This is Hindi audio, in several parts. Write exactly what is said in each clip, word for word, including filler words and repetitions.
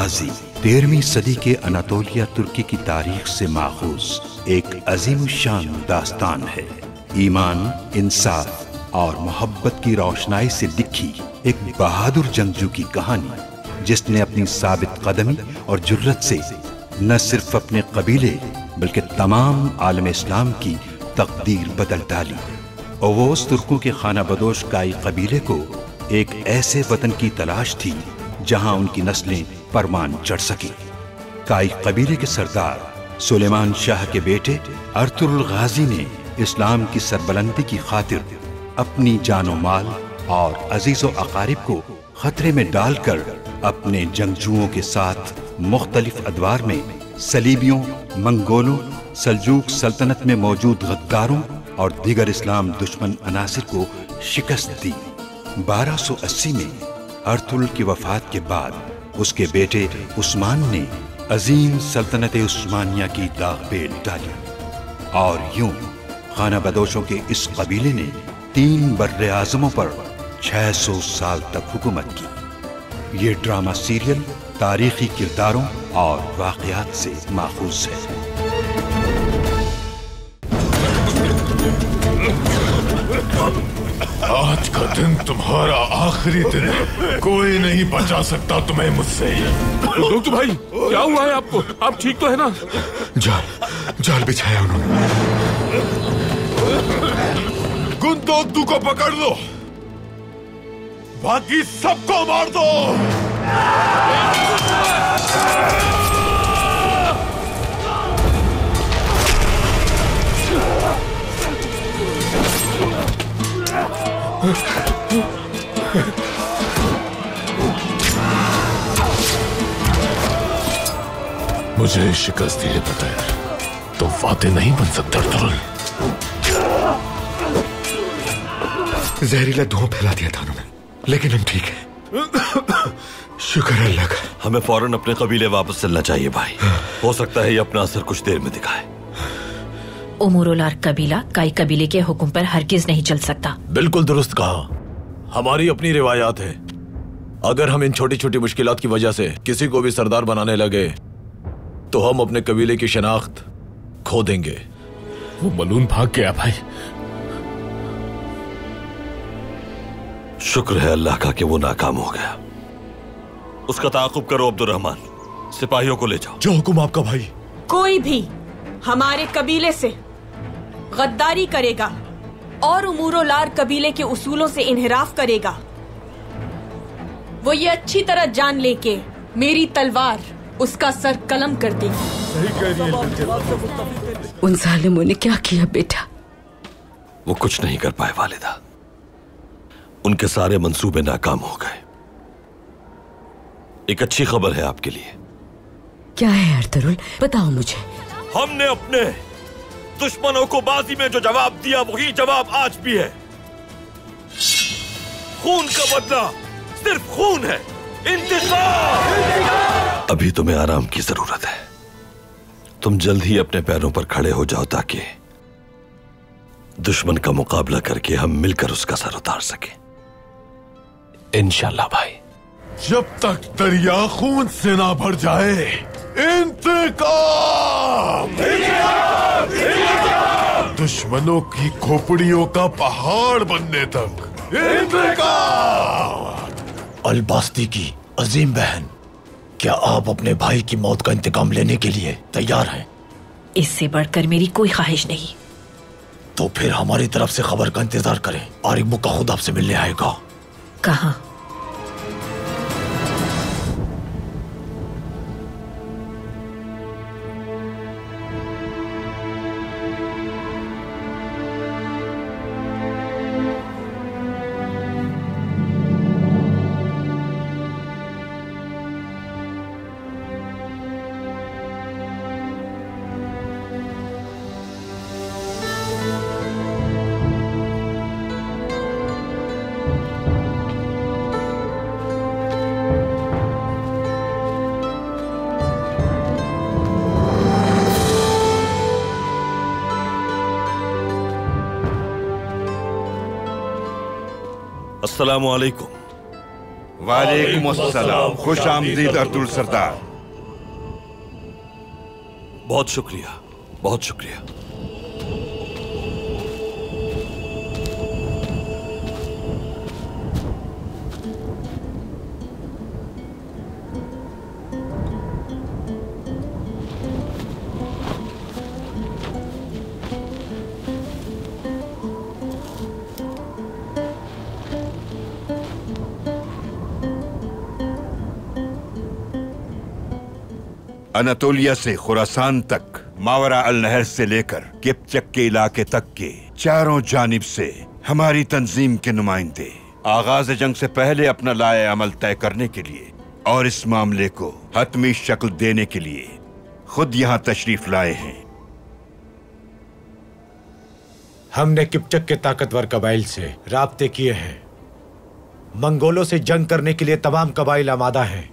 गाजी तेरहवीं सदी के अनातोलिया तुर्की की तारीख से माखूज एक अजीम शान दास्तान है। ईमान, इंसाफ और मोहब्बत की रोशनाई से लिखी एक बहादुर जंगजू की कहानी, जिसने अपनी साबित कदमी और जुर्रत से न सिर्फ अपने कबीले बल्कि तमाम आलम इस्लाम की तकदीर बदल डाली। ओवोस तुर्कों के खाना बदोश काई कबीले को एक ऐसे वतन की तलाश थी जहां उनकी नस्लें परमान चढ़ सकी। काई कबीले के सरदार सुलेमान शाह के बेटे अर्तुगरुल गाजी ने इस्लाम की सरबलंदी की खातिर अपनी जानो माल और अजीजो अकारिब को खतरे में डालकर अपने जंगजुओं के साथ मुख्तलिफ अदवार में सलीबियों, मंगोलों, सल्जूक सल्तनत में मौजूद गद्दारों और दीगर इस्लाम दुश्मन अनासिर को शिकस्त दी। बारह सौ अस्सी में अर्तुगरुल की वफात के बाद उसके बेटे उस्मान ने अजीम सल्तनत उस्मानिया की दागबेल डाली और यूं खाना बदोशों के इस कबीले ने तीन बर्रे आज़मों पर छह सौ साल तक हुकूमत की। ये ड्रामा सीरियल तारीखी किरदारों और वाक़यात से माखूज है। आज का दिन तुम्हारा आखिरी दिन है। कोई नहीं बचा सकता तुम्हें मुझसे। डॉक्टर भाई, क्या हुआ है आपको? आप ठीक तो है ना? जाल जाल बिछाया उन्होंने। गुंदोतू को पकड़ लो, बाकी सबको मार दो। मुझे शिकस्त दिए बगैर तो फातेह नहीं बन सकता अर्तुगरुल। जहरीला धुआं फैला दिया था उन्होंने, लेकिन हम ठीक है। शुक्र है अल्लाह का। हमें फौरन अपने कबीले वापस चलना चाहिए भाई। हो सकता है ये अपना असर कुछ देर में दिखाए। उमुरुलार कबीला काई कबीले के हुक्म पर हरगिज नहीं चल सकता। बिल्कुल दुरुस्त कहा। हमारी अपनी रिवायात है। अगर हम इन छोटी छोटी मुश्किलात की वजह से किसी को भी सरदार बनाने लगे तो हम अपने कबीले की शनाख्त खो देंगे। वो मलून भाग गया भाई। शुक्र है अल्लाह का कि वो नाकाम हो गया। उसका ताक़ुब करो अब्दुर्रहमान, सिपाहियों को ले जाओ। जो हुक्म आपका भाई। कोई भी हमारे कबीले से गद्दारी करेगा और उमुरुलार कबीले के उसूलों से इन्हिराफ करेगा, वो ये अच्छी तरह जान ले के मेरी तलवार उसका सर कलम कर देगी। उन जालिमों ने क्या किया बेटा? वो कुछ नहीं कर पाए वालिदा। उनके सारे मंसूबे नाकाम हो गए। एक अच्छी खबर है आपके लिए। क्या है अर्तुगरुल, बताओ मुझे। हमने अपने दुश्मनों को बाजी में जो जवाब दिया वही जवाब आज भी है। खून का बदला सिर्फ खून है। इंतकाम। अभी तुम्हें आराम की जरूरत है। तुम जल्द ही अपने पैरों पर खड़े हो जाओ ताकि दुश्मन का मुकाबला करके हम मिलकर उसका सर उतार सके। इंशाल्लाह भाई। जब तक दरिया खून से ना भर जाए, इंतकाम। दुश्मनों की खोपड़ियों का पहाड़ बनने तक इंतकाम। अलबास्ती की अजीम बहन, क्या आप अपने भाई की मौत का इंतकाम लेने के लिए तैयार हैं? इससे बढ़कर मेरी कोई ख्वाहिश नहीं। तो फिर हमारी तरफ से खबर का इंतजार करें। आरिफ मुक्का खुद आपसे मिलने आएगा। कहाँ? अस्सलामु अलैकुम। वालेकुम अस्सलाम। खुश आमदीद अर्तुल सरदार। बहुत शुक्रिया, बहुत शुक्रिया। अनातोलिया से खुरासान तक, मावरा अल नहर से लेकर किप्चक के इलाके तक के चारों जानिब से हमारी तंजीम के नुमाइंदे आगाज जंग से पहले अपना लाए अमल तय करने के लिए और इस मामले को हतमी शक्ल देने के लिए खुद यहाँ तशरीफ लाए हैं। हमने किप्चक के ताकतवर कबाइल से राब्ते किए हैं। मंगोलों से जंग करने के लिए तमाम कबाइल आमादा हैं।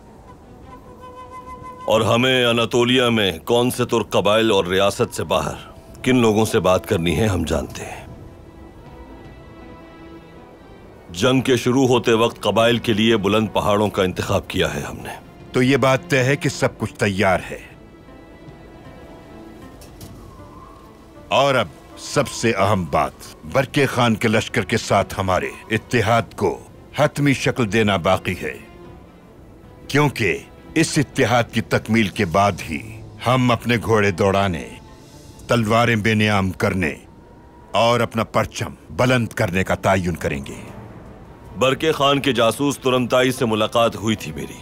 और हमें अनातोलिया में कौन से तुर्क कबाइल और रियासत से बाहर किन लोगों से बात करनी है हम जानते हैं। जंग के शुरू होते वक्त कबाइल के लिए बुलंद पहाड़ों का इंतखाब किया है हमने। तो ये बात तय है कि सब कुछ तैयार है। और अब सबसे अहम बात, बरके खान के लश्कर के साथ हमारे इत्तेहाद को हतमी शक्ल देना बाकी है, क्योंकि इस इत्तेहाद की तकमील के बाद ही हम अपने घोड़े दौड़ाने, तलवारें बेनियाम करने और अपना परचम बुलंद करने का तायुन करेंगे। बरके खान के जासूस तुरमताई से मुलाकात हुई थी मेरी।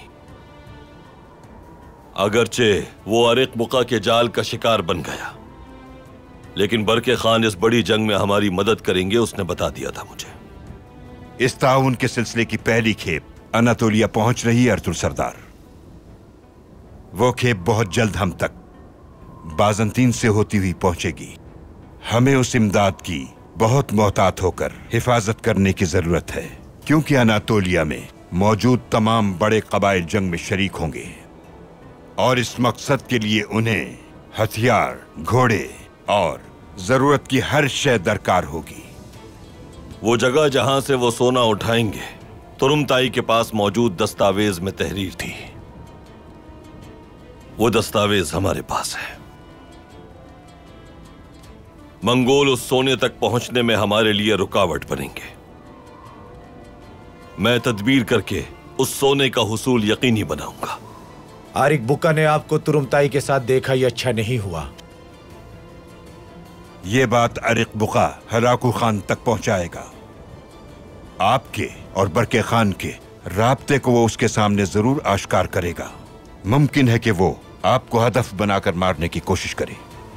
अगरचे वो अरिक बुका के जाल का शिकार बन गया, लेकिन बरके खान इस बड़ी जंग में हमारी मदद करेंगे, उसने बता दिया था मुझे। इस ताउन के सिलसिले की पहली खेप अनातोलिया पहुंच रही है अर्तुल सरदार। वो खेप बहुत जल्द हम तक बाजंतीन से होती हुई पहुंचेगी। हमें उस इमदाद की बहुत मोहतात होकर हिफाजत करने की जरूरत है, क्योंकि अनातोलिया में मौजूद तमाम बड़े कबाइल जंग में शरीक होंगे और इस मकसद के लिए उन्हें हथियार, घोड़े और जरूरत की हर शय दरकार होगी। वो जगह जहां से वो सोना उठाएंगे, तुरमताई के पास मौजूद दस्तावेज में तहरीर थी। वो दस्तावेज हमारे पास है। मंगोल उस सोने तक पहुंचने में हमारे लिए रुकावट बनेंगे। मैं तदबीर करके उस सोने का हुसूल यकीनी बनाऊंगा। आरिक बुका ने आपको तुरमताई के साथ देखा, ये अच्छा नहीं हुआ। ये बात अरिक बुका हलाकू खान तक पहुंचाएगा। आपके और बरके खान के राब्ते को वो उसके सामने जरूर आश्कार करेगा। मुमकिन है कि वो आपको हदफ बनाकर मारने की कोशिश करे।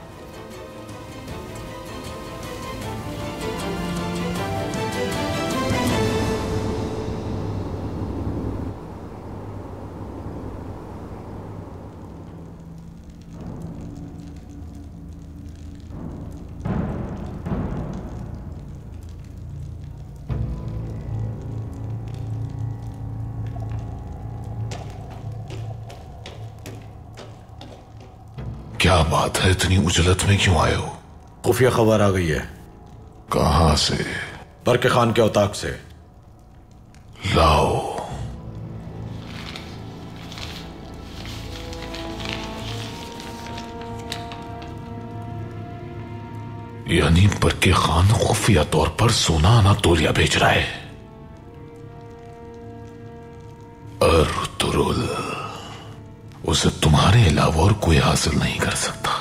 क्या बात है, इतनी उजलत में क्यों आए हो? खुफिया खबर आ गई है। कहां से? बरके खान के औताक से। लाओ। यानी बरके खान खुफिया तौर पर सोना अनातोलिया भेज रहा है। अर्तुरुल, उसे तुम्हारे अलावा और कोई हासिल नहीं कर सकता।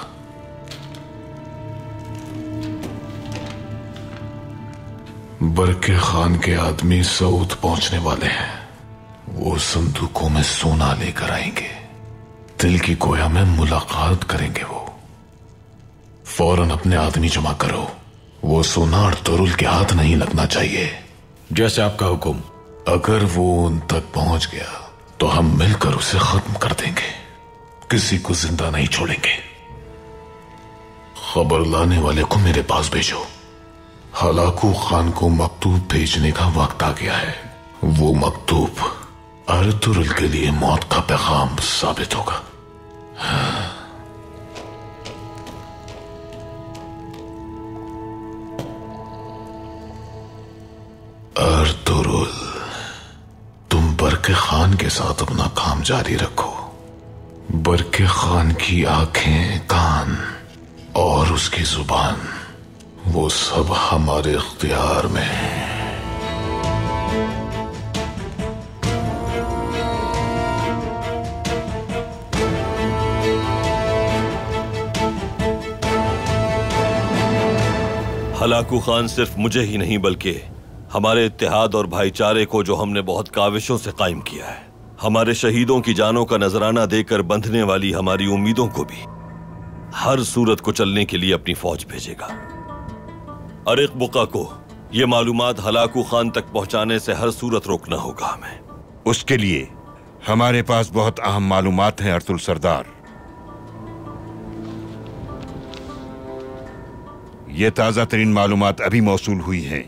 बरके खान के आदमी सऊद पहुंचने वाले हैं। वो संदूकों में सोना लेकर आएंगे। दिल की गोया में मुलाकात करेंगे। वो फौरन अपने आदमी जमा करो। वो सोना अर्तुरुल के हाथ नहीं लगना चाहिए। जैसे आपका हुक्म। अगर वो उन तक पहुंच गया तो हम मिलकर उसे खत्म कर देंगे। किसी को जिंदा नहीं छोड़ेंगे। खबर लाने वाले को मेरे पास भेजो। हलाकू खान को मकतूब भेजने का वक्त आ गया है। वो मकतूब अर्तुरुल के लिए मौत का पैगाम साबित होगा। अर्तुरुल, तुम बरके खान के साथ अपना काम जारी रखो। बरके खान की आंखें, कान और उसकी जुबान, वो सब हमारे इख्तियार में है। हलाकू खान सिर्फ मुझे ही नहीं बल्कि हमारे इत्तेहाद और भाईचारे को, जो हमने बहुत काविशों से कायम किया है, हमारे शहीदों की जानों का नजराना देकर बंधने वाली हमारी उम्मीदों को भी हर सूरत को चलने के लिए अपनी फौज भेजेगा। अरिक बुका को यह मालूमात हलाकू खान तक पहुंचाने से हर सूरत रोकना होगा हमें। उसके लिए हमारे पास बहुत अहम मालूमात हैं अर्तुल सरदार। ये ताजा तरीन मालूमात अभी मौसूल हुई हैं।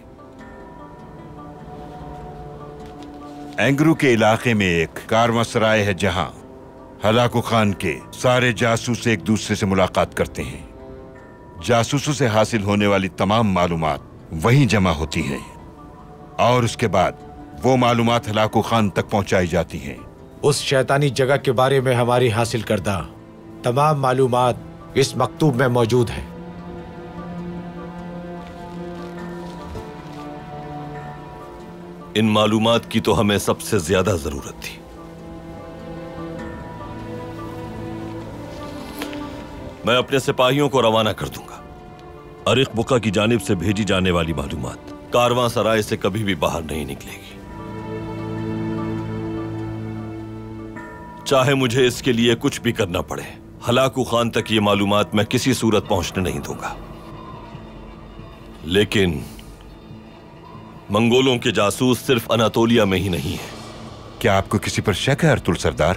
एंगरू के इलाके में एक कारवांसराय है जहां हलाकू खान के सारे जासूस एक दूसरे से मुलाकात करते हैं। जासूसों से हासिल होने वाली तमाम मालूमात वहीं जमा होती हैं और उसके बाद वो मालूमात हलाकू खान तक पहुंचाई जाती हैं। उस शैतानी जगह के बारे में हमारी हासिल करदा तमाम मालूमात इस मकतूब में मौजूद है। इन मालूमात की तो हमें सबसे ज्यादा जरूरत थी। मैं अपने सिपाहियों को रवाना कर दूंगा। अरिक बुका की जानिब से भेजी जाने वाली मालूमात कारवां सराय से कभी भी बाहर नहीं निकलेगी, चाहे मुझे इसके लिए कुछ भी करना पड़े। हलाकू खान तक ये मालूमात मैं किसी सूरत पहुंचने नहीं दूंगा। लेकिन मंगोलों के जासूस सिर्फ अनातोलिया में ही नहीं है। क्या आपको किसी पर शक है अर्तुल सरदार?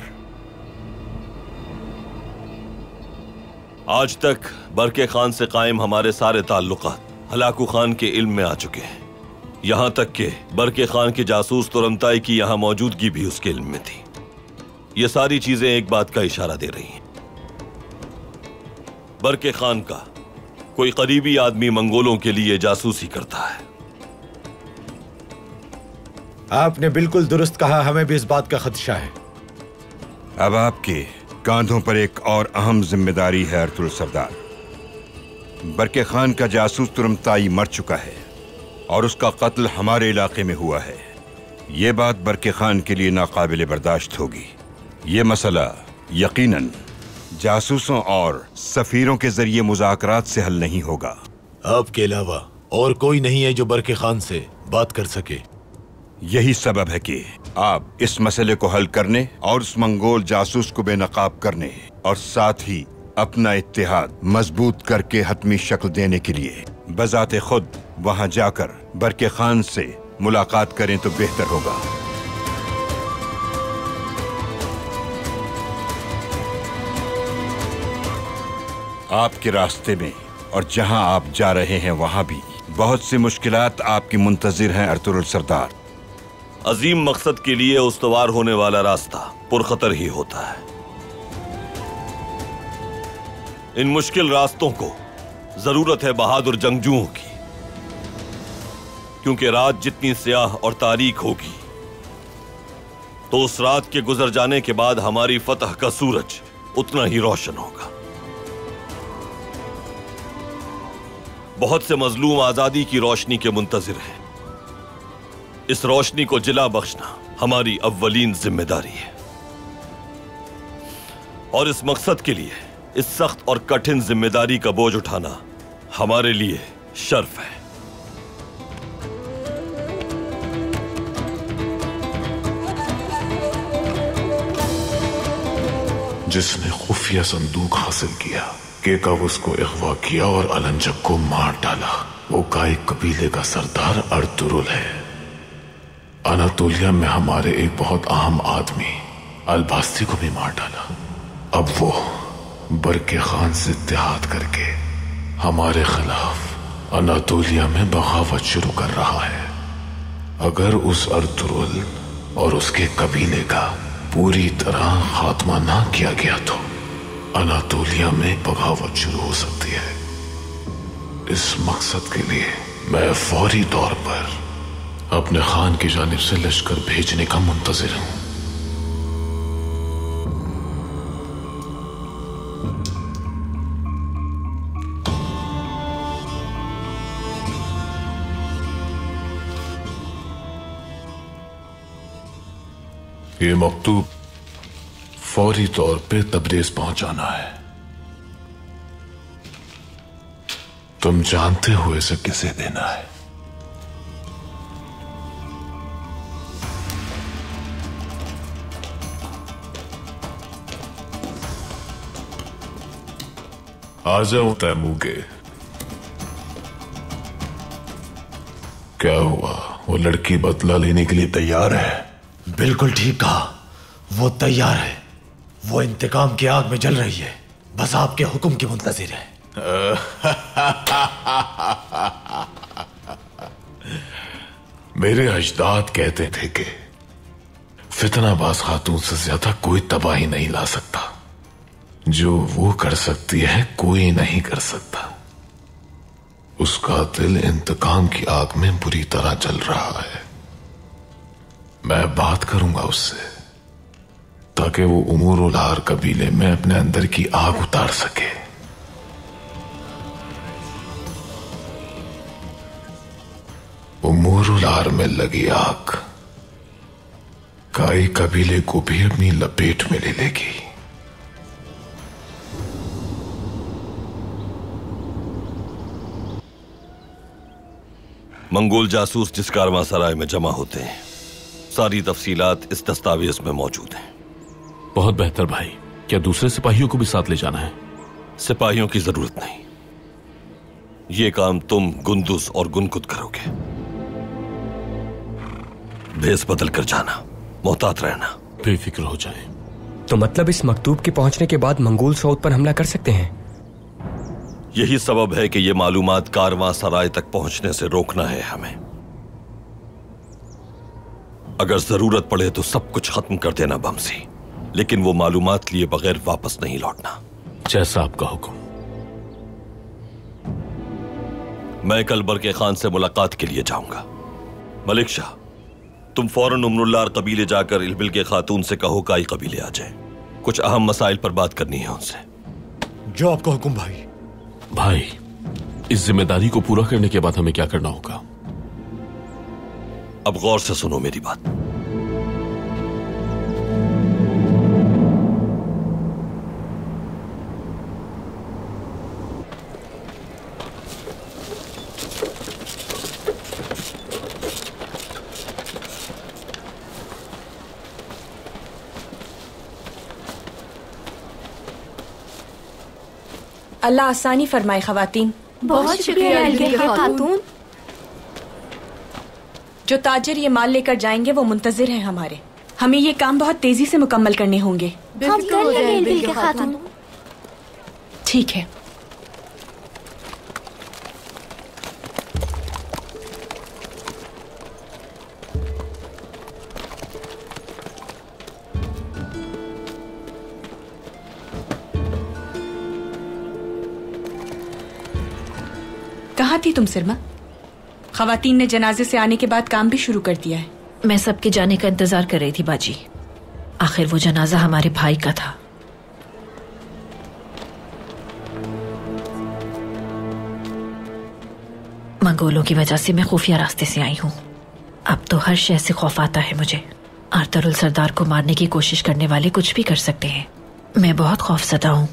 आज तक बरके खान से कायम हमारे सारे ताल्लुकात हलाकू खान के इल्म में आ चुके हैं। यहां तक कि बरके खान के जासूस तुरंताई की यहां मौजूदगी भी उसके इल्म में थी। ये सारी चीजें एक बात का इशारा दे रही हैं, बरके खान का कोई करीबी आदमी मंगोलों के लिए जासूसी करता है। आपने बिल्कुल दुरुस्त कहा, हमें भी इस बात का खदशा है। अब आपके कांधों पर एक और अहम जिम्मेदारी है अर्तुल सरदार। बरके खान का जासूस तुरंताई मर चुका है और उसका कत्ल हमारे इलाके में हुआ है। यह बात बरके खान के लिए नाकाबिले बर्दाश्त होगी। यह मसला यकीनन जासूसों और सफीरों के जरिए मुज़ाकरात से हल नहीं होगा। आपके अलावा और कोई नहीं है जो बरके खान से बात कर सके। यही सबब है कि आप इस मसले को हल करने और उस मंगोल जासूस को बेनकाब करने और साथ ही अपना इत्तेहाद मजबूत करके हतमी शक्ल देने के लिए बजाते खुद वहां जाकर बरके खान से मुलाकात करें तो बेहतर होगा। आपके रास्ते में और जहां आप जा रहे हैं वहां भी बहुत सी मुश्किलात आपकी मुंतजिर हैं अर्तुल सरदार। अजीम मकसद के लिए उस्तवार होने वाला रास्ता पुरखतर ही होता है। इन मुश्किल रास्तों को जरूरत है बहादुर जंगजुओं की, क्योंकि रात जितनी स्याह और तारीक होगी तो उस रात के गुजर जाने के बाद हमारी फतह का सूरज उतना ही रोशन होगा। बहुत से मजलूम आजादी की रोशनी के मुंतजिर हैं। इस रोशनी को जिला बख्शना हमारी अव्वलीन जिम्मेदारी है और इस मकसद के लिए इस सख्त और कठिन जिम्मेदारी का बोझ उठाना हमारे लिए शर्फ है। जिसने खुफिया संदूक हासिल किया, केकावुस को अगवा किया और अलंजक को मार डाला, वो काई कबीले का सरदार अर्तुरुल है। अनातोलिया में हमारे एक बहुत अहम आदमी अलबास्ती को भी मार डाला। अब वो बरके खान से इत्तेहाद करके हमारे खिलाफ अनातोलिया में बगावत शुरू कर रहा है। अगर उस अर्तुरुल और उसके कबीले का पूरी तरह खात्मा ना किया गया तो अनातोलिया में बगावत शुरू हो सकती है। इस मकसद के लिए मैं फौरी तौर पर अपने खान की जानिब से लश्कर भेजने का मुंतजिर हूं। ये मकतूब फौरी तौर पे तबरेज पहुंचाना है। तुम जानते हो इसे किसे देना है? आ जाओ तैमूगे। क्या हुआ? वो लड़की बदला लेने के लिए तैयार है? बिल्कुल ठीक कहा, वो तैयार है। वो इंतकाम की आग में जल रही है, बस आपके हुक्म की मुंतजिर है। मेरे अजदाद कहते थे कि फितनाबाज खातून से ज्यादा कोई तबाही नहीं ला सकता। जो वो कर सकती है कोई नहीं कर सकता। उसका दिल इंतकाम की आग में बुरी तरह जल रहा है। मैं बात करूंगा उससे ताकि वो उमूरुल हार कबीले में अपने अंदर की आग उतार सके। उमूरुल हार में लगी आग काई कबीले को भी अपनी लपेट में ले लेगी। मंगोल जासूस जिस कारवांसराय में जमा होते हैं, सारी तफसीलात इस दस्तावेज में मौजूद हैं। बहुत बेहतर भाई। क्या दूसरे सिपाहियों को भी साथ ले जाना है? सिपाहियों की जरूरत नहीं, ये काम तुम गुंदुस और गुनकुत करोगे। भेस बदल कर जाना, मोहतात रहना। बेफिक्र हो जाए। तो मतलब इस मकतूब के पहुंचने के बाद मंगोल सऊद पर हमला कर सकते हैं? यही सबब है कि ये मालूमात कारवां सराय तक पहुंचने से रोकना है हमें। अगर जरूरत पड़े तो सब कुछ खत्म कर देना बमसी, लेकिन वो मालूमात लिए बगैर वापस नहीं लौटना। जैसा आपका हुक्म। मैं कल बरके खान से मुलाकात के लिए जाऊंगा। मलिक शाह, तुम फौरन उमरुल्लाह कबीले जाकर इलबिल के खातून से कहो काई कबीले आ जाए। कुछ अहम मसाइल पर बात करनी है उनसे। जो आपका हुक्म भाई। भाई, इस जिम्मेदारी को पूरा करने के बाद हमें क्या करना होगा? अब गौर से सुनो मेरी बात। अल्लाह आसानी फरमाए खवातीन। बहुत शुक्रिया खातून। जो ताजिर ये माल लेकर जाएंगे वो मुंतजिर हैं हमारे। हमें ये काम बहुत तेजी से मुकम्मल करने होंगे। हम कर लेंगे खातून। ठीक है। कहाँ थी तुम सिरमा? खवातीन ने जनाजे से आने के बाद काम भी शुरू कर दिया है। मैं सबके जाने का इंतजार कर रही थी बाजी। आखिर वो जनाजा हमारे भाई का था। मंगोलों की वजह से मैं खुफिया रास्ते से आई हूँ। अब तो हर शय से खौफ आता है मुझे। आर्तरुल सरदार को मारने की कोशिश करने वाले कुछ भी कर सकते हैं। मैं बहुत खौफजदा हूँ।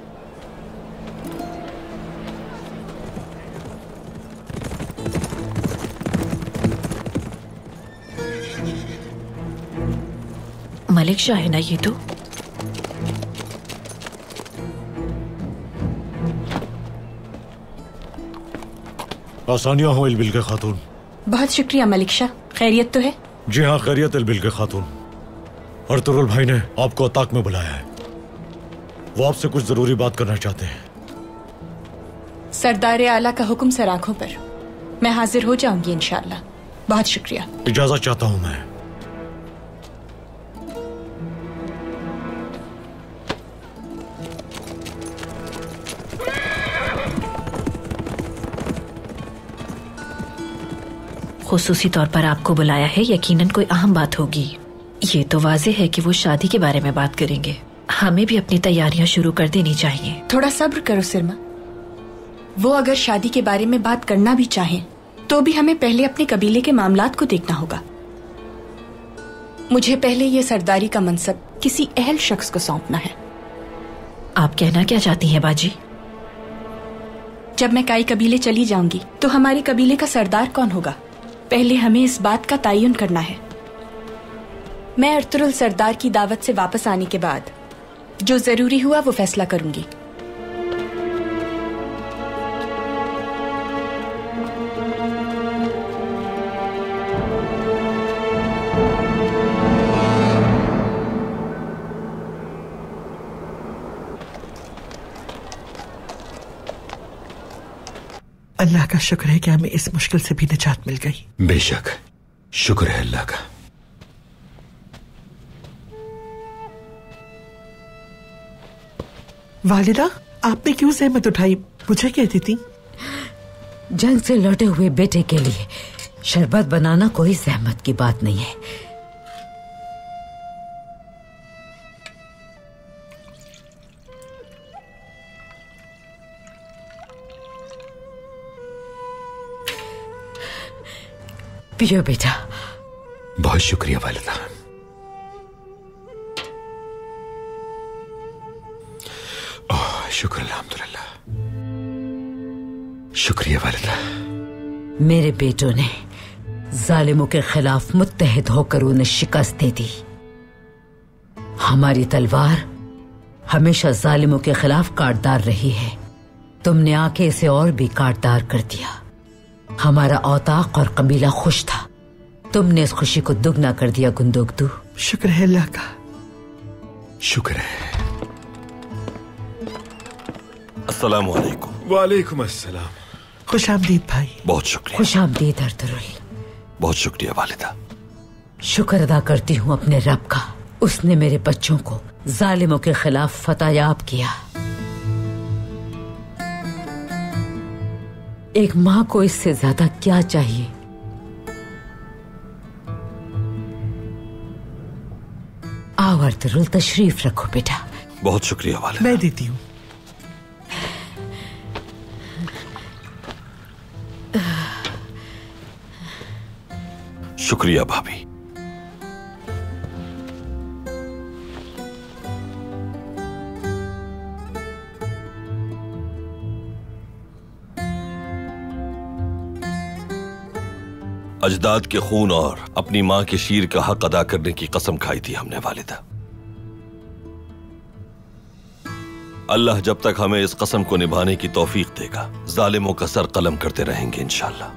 मलिक शाह है ना ये तो? आसानियां हो इलबिल के खातून। बहुत शुक्रिया मलिक शाह। खैरियत तो है? जी हाँ, खैरियत इलबिल के खातून। अर्तुरुल भाई ने आपको अताक में बुलाया है। वो आपसे कुछ जरूरी बात करना चाहते हैं। सरदार आला का हुक्म सर आंखों पर। मैं हाजिर हो जाऊंगी इंशाअल्लाह। बहुत शुक्रिया। इजाजत चाहता हूं मैं। खुसूसी तौर पर आपको बुलाया है, यकीनन कोई अहम बात होगी। ये तो वाज़ेह है कि वो शादी के बारे में बात करेंगे। हमें भी अपनी तैयारियां शुरू कर देनी चाहिए। थोड़ा सब्र करो सिरमा। वो अगर शादी के बारे में बात करना भी चाहें तो भी हमें पहले अपने कबीले के मामलात को देखना होगा। मुझे पहले ये सरदारी का मनसब किसी अहल शख्स को सौंपना है। आप कहना क्या चाहती हैं बाजी? जब मैं काई कबीले चली जाऊंगी तो हमारे कबीले का सरदार कौन होगा? पहले हमें इस बात का तयन करना है। मैं अर्तुरुल सरदार की दावत से वापस आने के बाद जो जरूरी हुआ वो फैसला करूंगी। अल्लाह का शुक्र है कि हमें इस मुश्किल से भी निजात मिल गई। बेशक शुक्र है अल्लाह का। वालिदा, आपने क्यों जहमत उठाई? मुझे कहती थी। जंग से लौटे हुए बेटे के लिए शरबत बनाना कोई जहमत की बात नहीं है। पियो बेटा। बहुत शुक्रिया वालिदा। ओह शुक्र अल्हम्दुलिल्लाह। शुक्रिया वालिदा। मेरे बेटों ने जालिमों के खिलाफ मुत्तहिद होकर उन्हें शिकस्त दे दी। हमारी तलवार हमेशा जालिमों के खिलाफ काटदार रही है। तुमने आके इसे और भी काटदार कर दिया। हमारा औताक और कबीला खुश था। तुमने इस खुशी को दुगना कर दिया गुंदोगदू। शुक्र है अल्लाह का। शुक्र है। अस्सलाम वालेकुम। वालेकुम अस्सलाम। खुश आमदीद भाई। बहुत शुक्रिया। खुश आमदीद अर्तुरुल। बहुत शुक्रिया वालिदा। शुक्र अदा करती हूँ अपने रब का, उसने मेरे बच्चों को जालिमों के खिलाफ फतहयाब किया। एक माँ को इससे ज्यादा क्या चाहिए? आओ अर्तुरुल, तशरीफ रखो बेटा। बहुत शुक्रिया वालिदा। मैं देती हूँ। शुक्रिया भाभी। अजदाद के खून और अपनी मां के शीर का हक अदा करने की कसम खाई थी हमने वालिदा। अल्लाह जब तक हमें इस कसम को निभाने की तौफीक देगा, जालिमों का सर कलम करते रहेंगे इंशाअल्लाह।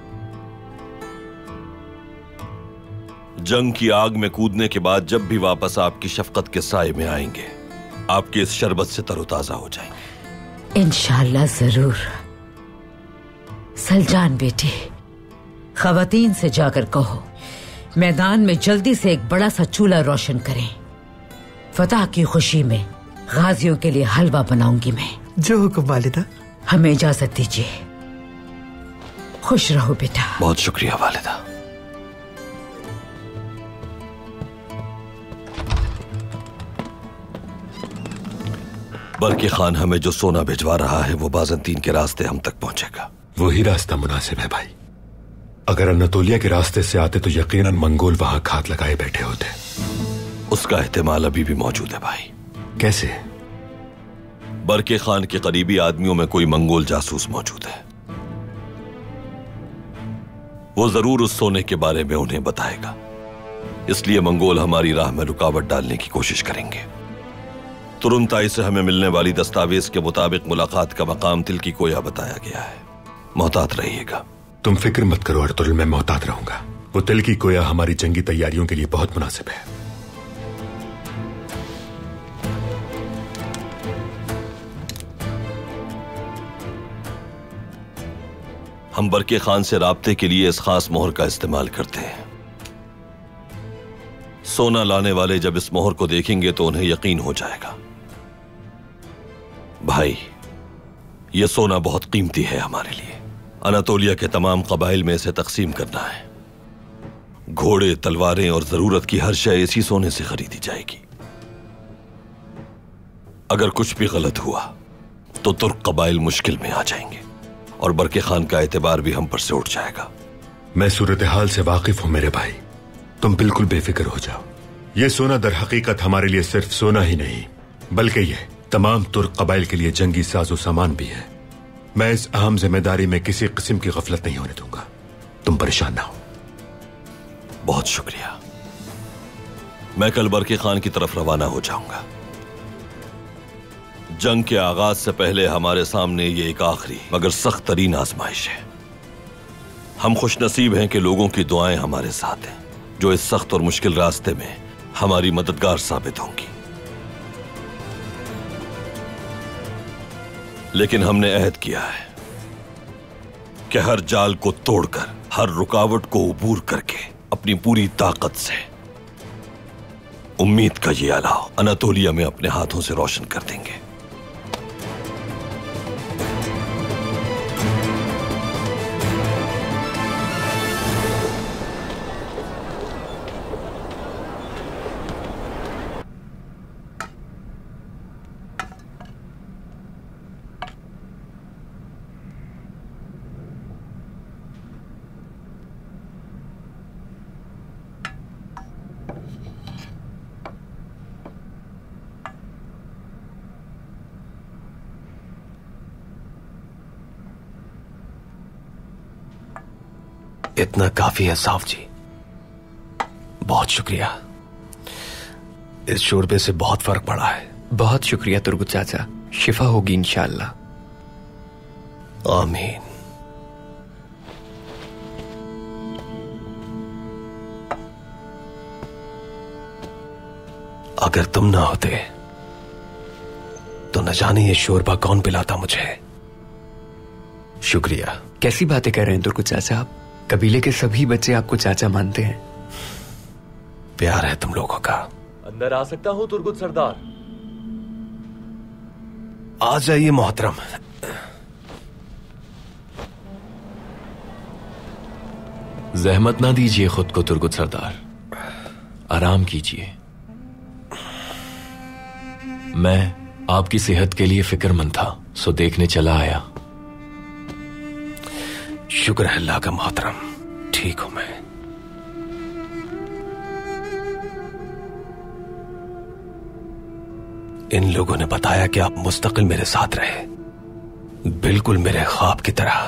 जंग की आग में कूदने के बाद जब भी वापस आपकी शफकत के साए में आएंगे, आपके इस शरबत से तरोताजा हो जाएंगे इंशाअल्लाह। जरूर। सलजान बेटे, खवातीन से जाकर कहो मैदान में जल्दी से एक बड़ा सा चूल्हा रोशन करें। फतह की खुशी में गाजियों के लिए हलवा बनाऊंगी मैं। जो हुक्म वालिदा। हमें इजाजत दीजिए। खुश रहो बेटा। बहुत शुक्रिया वालिदा। बल्कि खान हमें जो सोना भिजवा रहा है वो बाज़ंतीन के रास्ते हम तक पहुंचेगा। वही रास्ता मुनासिब है भाई। अगर अनातोलिया के रास्ते से आते तो यकीनन मंगोल वहां घात लगाए बैठे होते। उसका एहतिमाल अभी भी मौजूद है भाई। कैसे? बरके खान के करीबी आदमियों में कोई मंगोल जासूस मौजूद है। वो जरूर उस सोने के बारे में उन्हें बताएगा, इसलिए मंगोल हमारी राह में रुकावट डालने की कोशिश करेंगे। तुरंत आई से हमें मिलने वाली दस्तावेज के मुताबिक मुलाकात का मकाम तिल की कोया बताया गया है। मोहतात रहिएगा। तुम फिक्र मत करो अर्तुरुल, मैं मोहतात रहूंगा। वो तिल की कोया हमारी जंगी तैयारियों के लिए बहुत मुनासिब है। हम बरके खान से राब्ते के लिए इस खास मोहर का इस्तेमाल करते हैं। सोना लाने वाले जब इस मोहर को देखेंगे तो उन्हें यकीन हो जाएगा। भाई, यह सोना बहुत कीमती है हमारे लिए। अनातोलिया के तमाम कबाइल में इसे तकसीम करना है। घोड़े, तलवारें और जरूरत की हर शय इसी सोने से खरीदी जाएगी। अगर कुछ भी गलत हुआ तो तुर्क कबाइल मुश्किल में आ जाएंगे और बरके खान का एतबार भी हम पर से उठ जाएगा। मैं सूरत हाल से वाकिफ हूं मेरे भाई, तुम बिल्कुल बेफिक्र हो जाओ। ये सोना दर हकीकत हमारे लिए सिर्फ सोना ही नहीं, बल्कि ये तमाम तुर्क कबाइल के लिए जंगी साजो सामान भी है। मैं इस अहम जिम्मेदारी में किसी किस्म की गफलत नहीं होने दूंगा। तुम परेशान ना हो। बहुत शुक्रिया। मैं कल बरके खान की तरफ रवाना हो जाऊंगा। जंग के आगाज से पहले हमारे सामने ये एक आखिरी मगर सख्त तरीन आजमाइश है। हम खुशनसीब हैं कि लोगों की दुआएं हमारे साथ हैं, जो इस सख्त और मुश्किल रास्ते में हमारी मददगार साबित होंगी। लेकिन हमने अहद किया है कि हर जाल को तोड़कर, हर रुकावट को उबूर करके अपनी पूरी ताकत से उम्मीद का ये अलाव अनातोलिया में अपने हाथों से रोशन कर देंगे। इतना काफी है साफ जी, बहुत शुक्रिया। इस शोरबे से बहुत फर्क पड़ा है। बहुत शुक्रिया तुर्गुत चाचा, शिफा होगी इंशाअल्लाह। आमीन। अगर तुम ना होते तो न जाने ये शोरबा कौन पिलाता मुझे। शुक्रिया। कैसी बातें कर रहे हैं तुर्गुत चाचा आप? कबीले के सभी बच्चे आपको चाचा मानते हैं। प्यार है तुम लोगों का। अंदर आ सकता हूं तुर्गुत सरदार? आ जाइए मोहतरम। जहमत ना दीजिए खुद को तुर्गुत सरदार, आराम कीजिए। मैं आपकी सेहत के लिए फिक्रमंद था, सो देखने चला आया। शुक्र है अल्लाह का मोहतरम, ठीक हूं मैं। इन लोगों ने बताया कि आप मुस्तकिल मेरे साथ रहे, बिल्कुल मेरे ख्वाब की तरह।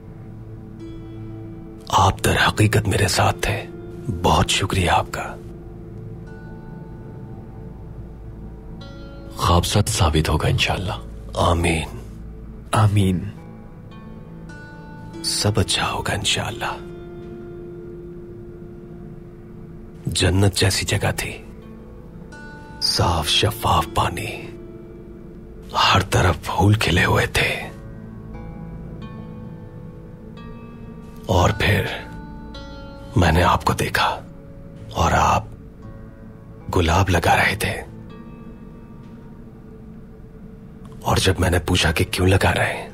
आप दर हकीकत मेरे साथ थे। बहुत शुक्रिया आपका। ख्वाब सच साबित होगा इंशाअल्लाह। आमीन आमीन। सब अच्छा होगा इंशाअल्लाह। जन्नत जैसी जगह थी, साफ शफाफ पानी, हर तरफ फूल खिले हुए थे। और फिर मैंने आपको देखा और आप गुलाब लगा रहे थे। और जब मैंने पूछा कि क्यों लगा रहे हैं,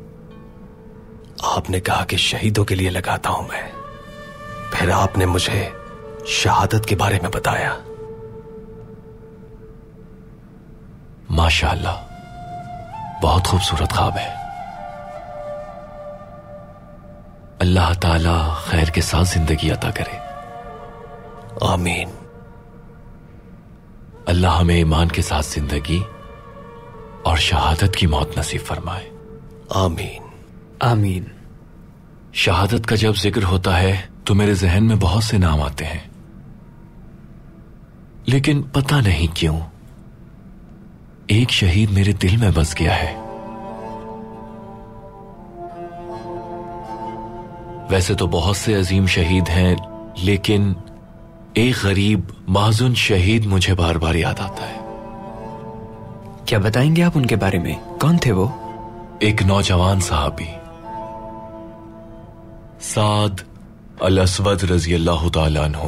आपने कहा कि शहीदों के लिए लगाता हूं मैं। फिर आपने मुझे शहादत के बारे में बताया। माशाअल्लाह, बहुत खूबसूरत ख्वाब है। अल्लाह ताला खैर के साथ जिंदगी अता करे। आमीन। अल्लाह हमें ईमान के साथ जिंदगी और शहादत की मौत नसीब फरमाए। आमीन आमीन। शहादत का जब जिक्र होता है तो मेरे जहन में बहुत से नाम आते हैं, लेकिन पता नहीं क्यों एक शहीद मेरे दिल में बस गया है। वैसे तो बहुत से अजीम शहीद हैं, लेकिन एक गरीब माजून शहीद मुझे बार बार याद आता है। क्या बताएंगे आप उनके बारे में? कौन थे वो? एक नौजवान साहबी साद अल अस्वद रजी अल्लाह तआला अन्हु।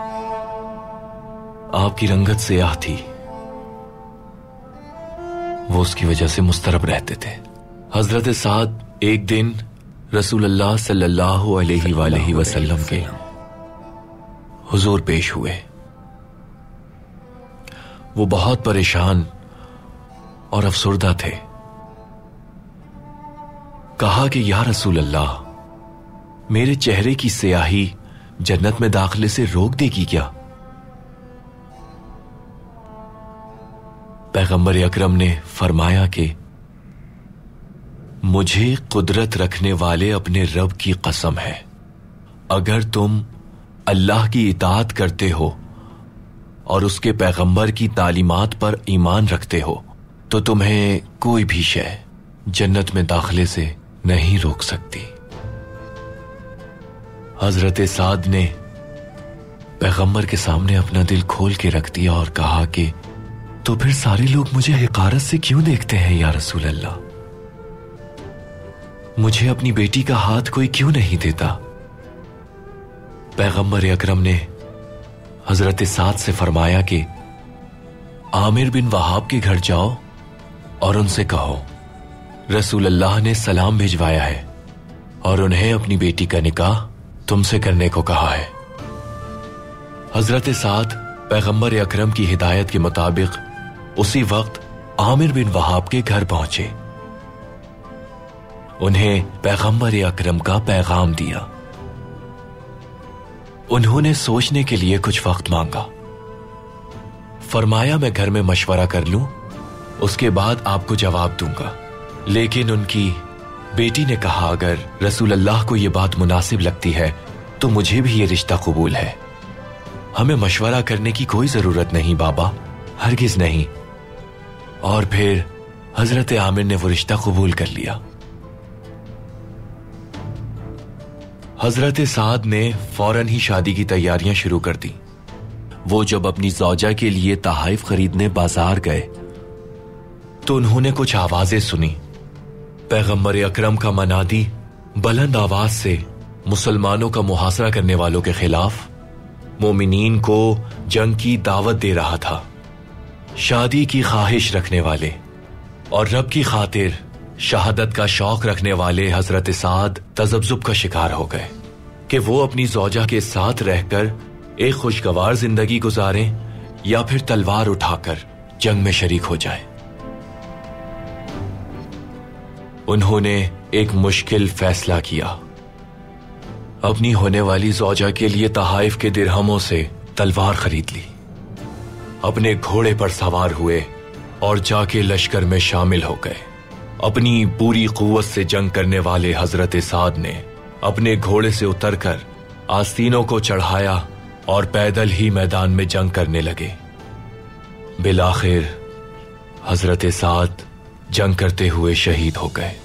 आपकी रंगत सियाह थी, वो उसकी वजह से मुस्तरब रहते थे। हजरत साद एक दिन रसूल अल्लाह सल्लल्लाहु अलैहि वसल्लम के हुजूर पेश हुए। वो बहुत परेशान और अफसुर्दा थे। कहा कि या रसूल अल्लाह, मेरे चेहरे की स्याही जन्नत में दाखिले से रोक देगी क्या? पैगंबर अकरम ने फरमाया कि मुझे कुदरत रखने वाले अपने रब की कसम है, अगर तुम अल्लाह की इताअत करते हो और उसके पैगंबर की तालीमात पर ईमान रखते हो तो तुम्हें कोई भी शय जन्नत में दाखिले से नहीं रोक सकती। हजरत साद ने पैगंबर के सामने अपना दिल खोल के रख दिया और कहा कि तो फिर सारे लोग मुझे हिकारत से क्यों देखते हैं या रसूल अल्लाह? मुझे अपनी बेटी का हाथ कोई क्यों नहीं देता? पैगंबर अकरम ने हजरत साद से फरमाया कि आमिर बिन वहाब के घर जाओ और उनसे कहो रसूल अल्लाह ने सलाम भिजवाया है और उन्हें अपनी बेटी का निकाह तुमसे करने को कहा है। हजरत साद पैगंबर अकरम की हिदायत के मुताबिक उसी वक्त आमिर बिन वहाब के घर पहुंचे। उन्हें पैगंबर अकरम का पैगाम दिया। उन्होंने सोचने के लिए कुछ वक्त मांगा। फरमाया मैं घर में मशवरा कर लूं, उसके बाद आपको जवाब दूंगा। लेकिन उनकी बेटी ने कहा अगर रसूल अल्लाह को यह बात मुनासिब लगती है तो मुझे भी यह रिश्ता कबूल है। हमें मशवरा करने की कोई जरूरत नहीं बाबा, हरगिज नहीं। और फिर हजरत आमिर ने वो रिश्ता कबूल कर लिया। हजरत साद ने फौरन ही शादी की तैयारियां शुरू कर दी। वो जब अपनी ज़ौजा के लिए तहाइफ खरीदने बाजार गए तो उन्होंने कुछ आवाजें सुनी। पैगंबर अकरम का मनादी बुलंद आवाज से मुसलमानों का मुहासरा करने वालों के खिलाफ मोमिनीन को जंग की दावत दे रहा था। शादी की ख्वाहिश रखने वाले और रब की खातिर शहादत का शौक रखने वाले हजरत साद तजब्जुब का शिकार हो गए कि वो अपनी ज़ौजा के साथ रहकर एक खुशगवार जिंदगी गुजारें या फिर तलवार उठाकर जंग में शरीक हो जाए। उन्होंने एक मुश्किल फैसला किया। अपनी होने वाली ज़ौजा के लिए तहाइफ के दिरहमों से तलवार खरीद ली, अपने घोड़े पर सवार हुए और जाके लश्कर में शामिल हो गए। अपनी पूरी कुव्वत से जंग करने वाले हजरत साद ने अपने घोड़े से उतरकर आस्तीनों को चढ़ाया और पैदल ही मैदान में जंग करने लगे। बिलाखिर हजरत साद जंग करते हुए शहीद हो गए।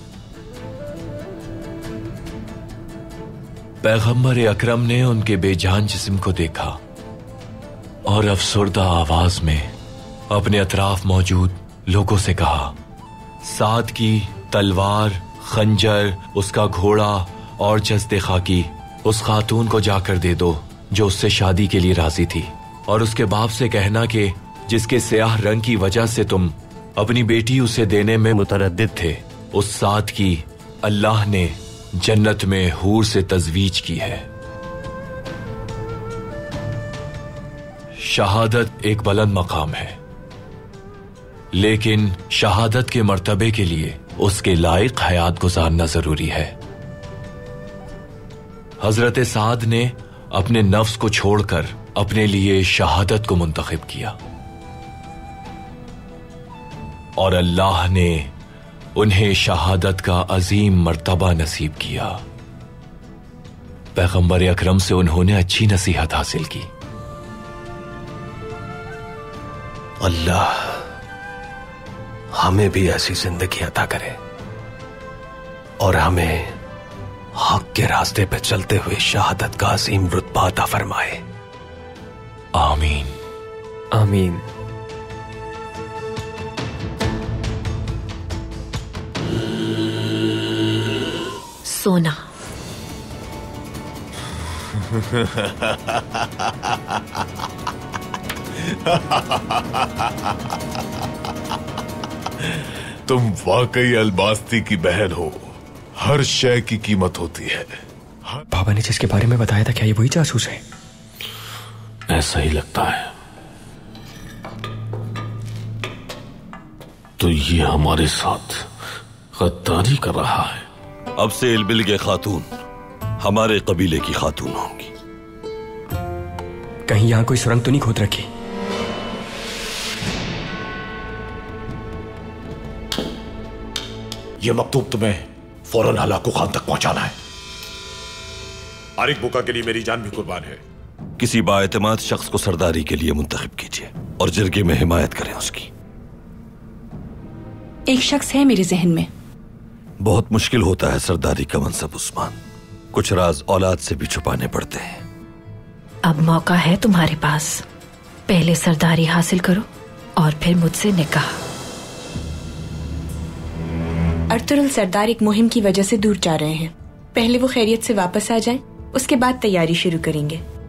पैगंबर अकरम ने उनके बेजान जिस्म को देखा और अफसुर्दा आवाज में अपने अतराफ मौजूद लोगों से कहा, साद की तलवार, खंजर, उसका घोड़ा और जस्ते खाकी उस खातून को जाकर दे दो जो उससे शादी के लिए राजी थी, और उसके बाप से कहना कि जिसके स्याह रंग की वजह से तुम अपनी बेटी उसे देने में मुतरद्दिद थे, उस साद की अल्लाह ने जन्नत में हूर से तजवीज की है। शहादत एक बुलंद मकाम है, लेकिन शहादत के मर्तबे के लिए उसके लायक हयात गुजारना जरूरी है। हजरत साद ने अपने नफ्स को छोड़कर अपने लिए शहादत को मुंतखब किया और अल्लाह ने उन्हें शहादत का अजीम मर्तबा नसीब किया। पैगंबर अकरम से उन्होंने अच्छी नसीहत हासिल की। अल्लाह हमें भी ऐसी जिंदगी अता करे और हमें हक के रास्ते पे चलते हुए शहादत का अजीम रुतबा अता फरमाए। आमीन आमीन। सोना तुम वाकई अलबास्ती की बहन हो। हर शय की कीमत होती है। बाबा ने जिसके बारे में बताया था, क्या ये वही जासूस है? ऐसा ही लगता है। तो ये हमारे साथ गद्दारी कर रहा है। अब से इल्बिल के खातून हमारे कबीले की खातून होंगी। कहीं यहां कोई सुरंग तो नहीं खोद रखी? यह मकतूब तुम्हें फौरन हलाकू खान तक पहुंचाना है। आरिक बुका के लिए मेरी जान भी कुर्बान है। किसी बाएतमाद शख्स को सरदारी के लिए मुंतखब कीजिए और जिरगे में हिमायत करें उसकी। एक शख्स है मेरे जहन में। बहुत मुश्किल होता है सरदारी का मनसब उस्मान, कुछ राज औलाद से भी छुपाने पड़ते हैं। अब मौका है तुम्हारे पास, पहले सरदारी हासिल करो और फिर मुझसे निकाह। अर्तुगरुल सरदार एक मुहिम की वजह से दूर जा रहे हैं। पहले वो खैरियत से वापस आ जाएं, उसके बाद तैयारी शुरू करेंगे।